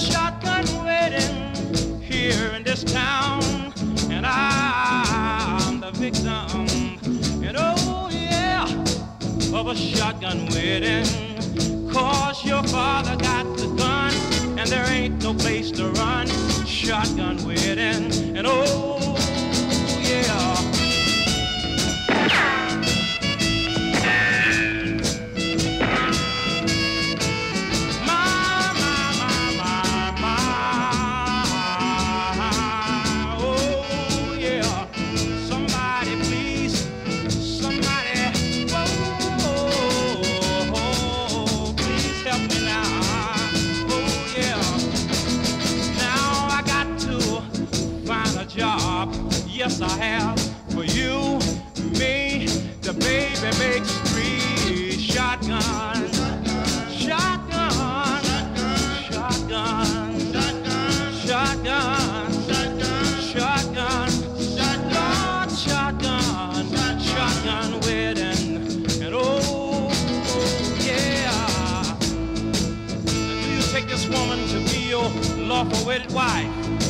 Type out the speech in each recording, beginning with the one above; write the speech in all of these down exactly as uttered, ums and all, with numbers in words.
shotgun wedding here in this town, and I'm the victim, and oh yeah, of a shotgun wedding. Cause your father got the gun, and there ain't no place to run. Shotgun wedding, and oh yeah. Yes, I have. For you, me, the baby makes three. Shotgun, shotgun, shotgun, shotgun, shotgun, shotgun, shotgun, shotgun wedding. And oh, yeah. Do you take this woman to be your lawful wedded wife?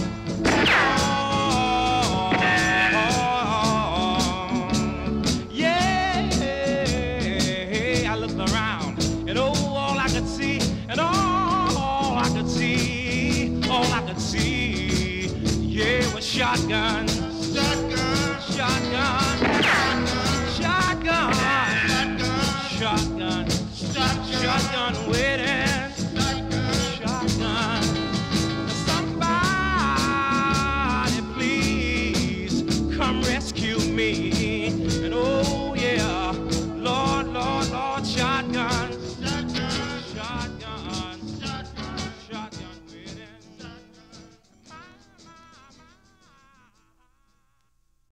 Shotgun, shotgun, shotgun, shotgun, shotgun, shotgun, shotgun wedding, shotgun. Somebody please come rescue me. And oh yeah, Lord, Lord, Lord, shotgun.